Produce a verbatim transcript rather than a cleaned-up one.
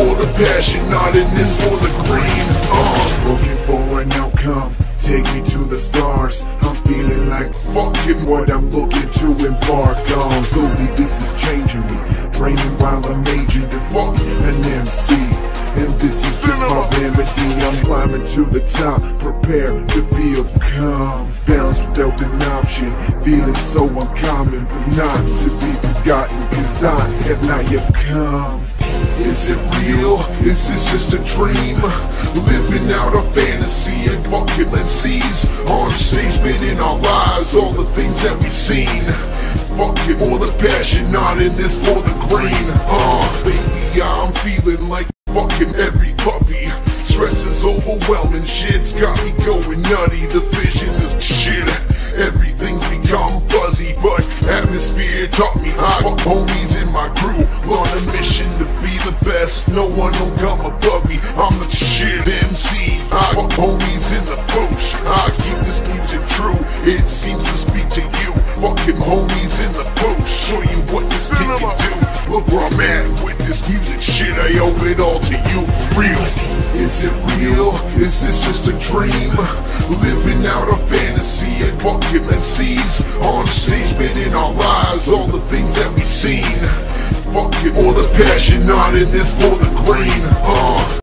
for the passion, not in this for the green. Uh. Looking for an outcome, take me to the stars. I'm feeling like fucking what I'm looking to embark on. Louis, this is changing me, training while I'm aging to fuck an M C. And this is just my remedy. I'm climbing to the top, prepare to feel calm. Balance without an option, feeling so uncommon, but not to be forgotten, cause I have not yet come. Is it real? Is this just a dream? Living out a fantasy and fucking M Cs on stage, spinning our lives, all the things that we've seen. Fucking for the passion, not in this for the green. Uh, baby, I'm feeling like fucking every puppy. Stress is overwhelming, shit's got me going nutty. The vision is shit, everything's become fuzzy, but atmosphere taught me I fuck homies in my crew, on a mission to be the best. No one will come above me, I'm the shit M C. I fuck homies in the bush, I keep this music true. It seems to speak to you, fucking homies in the bush. Show you what this kid can do. Look where I'm at with this music shit, I owe it all to you for real. Is it real? Is this just a dream? Living out a fantasy and fucking M Cs on stage, spinning our lives, all the things that we've seen. Fucking for the passion, not in this for the green. Uh.